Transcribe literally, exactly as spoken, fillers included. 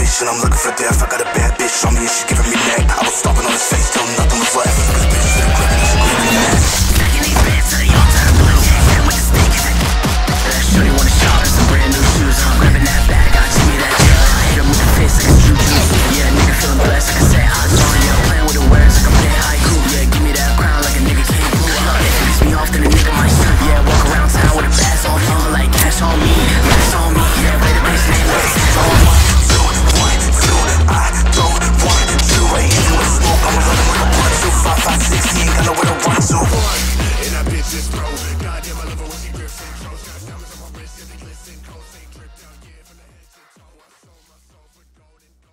leash and I'm looking for death. I got a bad bitch on me and she's giving me neck. I was stomping on his face till nothing was left. Cause bitches that are gripping, she's gripping that.